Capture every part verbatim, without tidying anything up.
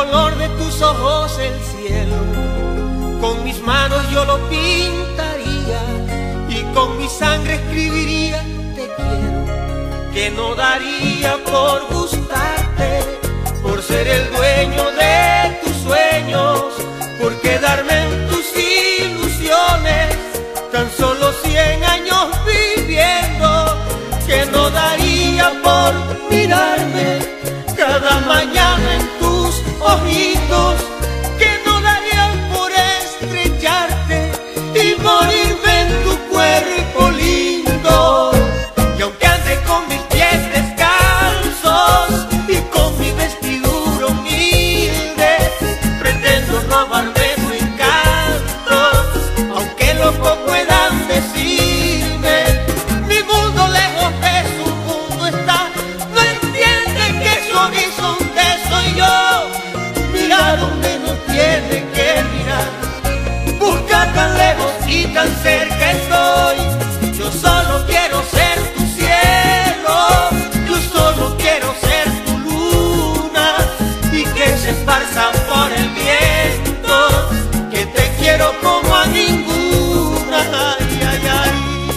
color de tus ojos el cielo. Con mis manos yo lo pintaría y con mi sangre escribiría te quiero, que no daría por gustarte, por ser el dueño de tus sueños, por quedarme en tus ilusiones, tan solo cien años viviendo, que no daría por mirarme cada mañana en tus ojitos, que no daría por estrecharte y morirme en tu cuerpo lindo. Y aunque ande con mis pies descalzos y con mi vestidura humilde, pretendo robarme tu encanto, aunque loco puedan decirme. Mi mundo lejos de su mundo está, no entiende que su horizonte soy yo. Mira donde no tiene que mirar, busca tan lejos y tan cerca estoy. Yo solo quiero ser tu cielo, yo solo quiero ser tu luna, y que se esparza por el viento, que te quiero como a ninguna. Ay, ay, ay.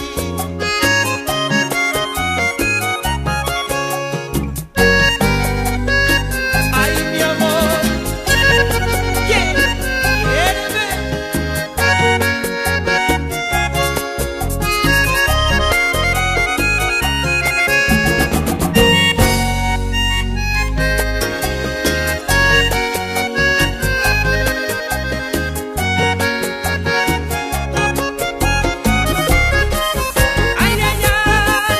Ay, mi amor, quiéreme, quiéreme. Ay, ay, ay.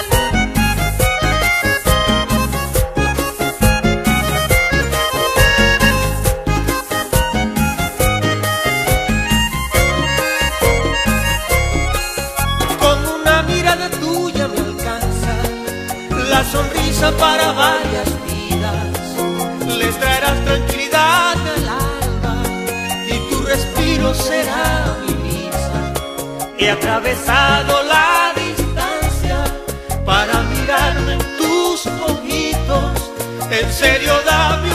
Con una mirada tuya me alcanza la sonrisa para varias vidas. Les traerás tranquilidad al alma y tu respiro será mi visa. He atravesado la distancia para mirarme en tus ojitos. En serio, dame